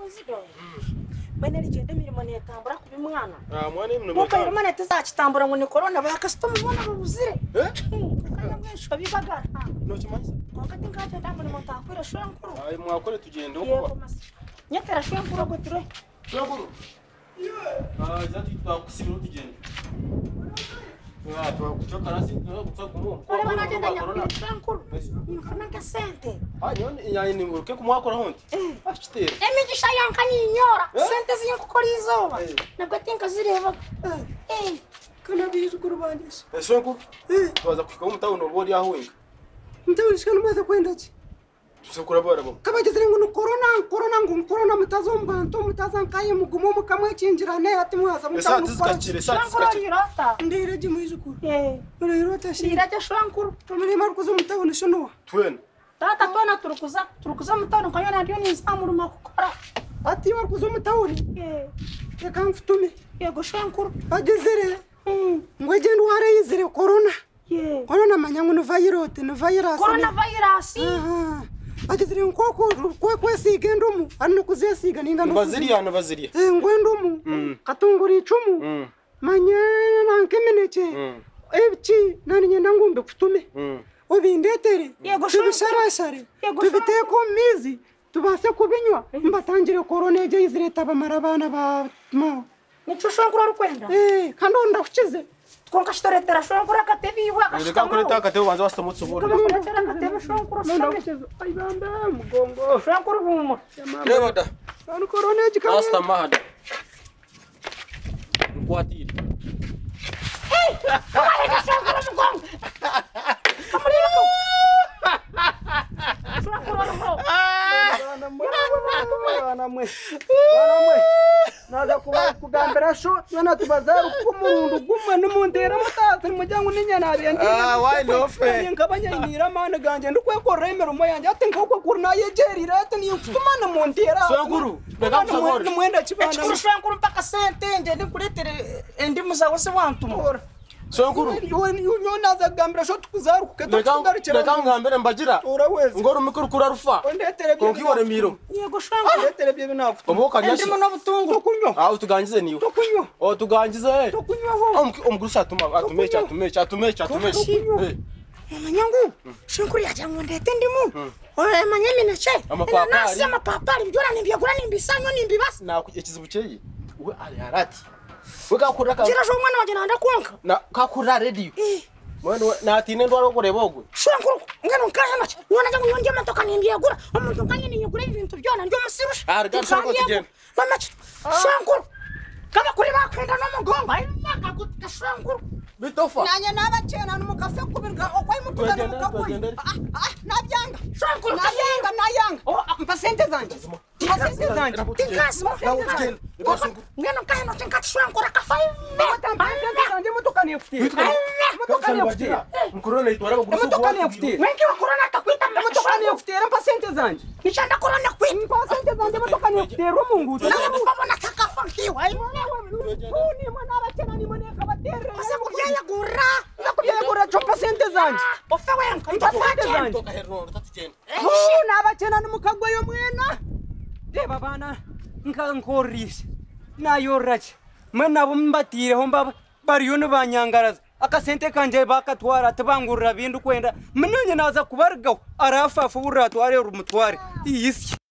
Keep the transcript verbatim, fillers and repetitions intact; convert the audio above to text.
muzigo bene rigende mirimo netambura kubi mwana ah mwana imwe muko imana tuzakitambura ngo ni corona ba customer ubona babuzire eh kana mwesho bibagara no kimanza wakati ngaje ndabona mutakwira shora nkuru ay mwakore tugende uko nyatera shora nkuru gutire shora nkuru ah zati twakusibira tugende ah twakuchoka rasi twakufa kumu ole banagenda nyakura shora nkuru nkana kasente ah nyone yani nguruke kumwakora honte ashitera emigisha yankani inyora sente zinkukora izoba nabwo tinka zireba eh kana bizu kurubandisha shora nkuru twaza kufika mu town obodi yahuinga mtawishikana mwaza kwenda ki tusakura bara bo kabagezere ngo corona corona ngo corona mutazomba nto mutazankaye mugumo mukamwe cinjirane ati mwaza mutamu esa tizikakire esa tizikakire ndire je mwijukuru eh urayirota shi ndira je shwankuru tumene marukuzo mutabona shono twena tata tona turukuza turukuza mutano kanyana ndio ni nsamuru makukora ati marukuzo mutawuni eh reka mfutume yego shwankuru bagezere ngo je ndwara yizire corona yeah corona manyangu no virus no virus corona virus aha bagezere nkoko kwa kwa sigendumu arino kuzesiga ninga no baziriya no baziriya eh ngwendumu katunguri icumu manyana nankemeneke ebiki nani nyenda ngumbe kutume obindetere tubisharashare tubiteko mizi tubase kubinywa mbatangire corona eje izireta bamara abana ba mo nico shwankuru rukwenda eh kandonda kukize konka shitoretera shwankuru akatebiwa reka kureta akatebi banza bastomutse uburi shitoretera akatebi shwankuru shwankuru ayibamba mugongo shwankuru bumo reba da anu corona eje kamwe asta mahada kwatire hey kama shwankuru mugongo kamulira ko shwankuru rumo bana mwe bana mwe bana mwe naza kuba kugambira sho yana tubazaru kumundu gumwe numundera mutazi mujyangu ninyana abende ah why no fe ngabanya inira mana ganje ndukwe ko remero mo yanje ati ngoko kurna yegerira ati ni kutumana mundera shwankuru reka msagore mwenda kibana shwankuru mpaka sente nje ndikuretere endi muzawo se wantumora shwankuru yo naza gambira sho tukuzaru kuketo tugarukira reka ngambere mbagira uraweze ngoro mikuru kurarufa ondetere konki wore miro yego shwankuru ondetere bye binafu oboka nyashi ndimo no butungu tukunywa ah utugangize niwe tukunywa o tugangize tukunywa ho omgurusa atuma atumecha atumecha atumecha atumecha eh manyangu shwankuru yajyangu ndete ndimu oye manyemi che amapapari nasema papari byora nimbyagura nimbisanyo nimbibasa na ekizibucheye we ari harati weka kuraka kira sho mwana wanje nanda kwanka na kakura radio mwana na atine ndwaro kurebogwe shwankuru ngano nkaya nacho yona jangu yonje matoka nimbyagura umuntu kanye ninyugura ibintu byona ndio musirusha ah rega shoko tugenda mama shwankuru kama kuri bakwenda no mugongo ayi maka gutka shwankuru bitofa nanye nabacena numukafe kubirga okwai mutugana mukakwe ah ah nabyanga shwankuru nayanga nayanga oh mpasente zanje mpasente zanje tinkasi mufende ngeno kaya no tinkati shwankuru akafai mpasente zanje mutukane kufiti mutukane kufiti mkorona itwara kugurusa mutukane kufiti wengi wa corona takwita mutukane kufiti mpasente zanje nichanda corona kwita mpasente zanje mutukane kufiti romungu na mfabona takafankiwa ayi ni mwana abacena ni mwana kabatere asa kubyaya gura nakubyaye gura chopa sente zanje ofe wenka mpasente zanje toka herro tatugenda oh nabacena numukagwe yo mwena reba bana nka nkorisi nayo rache mena bombatire homba bariyo no banyangaraza akasente kanje bakatwara tabangurira bindu kwenda menonye naza kubargaho arafafu buratware rumutware iyisi